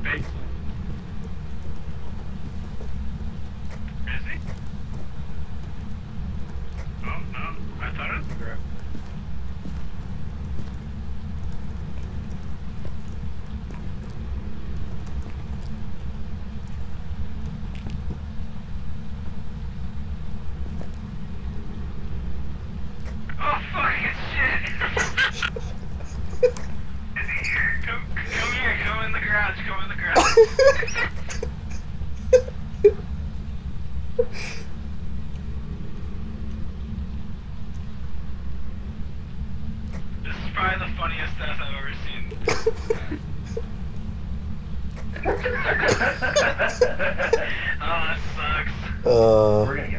Is he? Oh, no. I thought it was the grab. Oh, fucking shit! Is he here? Come here, come in the garage, come in the garage. This is probably the funniest death I've ever seen. Oh, that sucks. We're gonna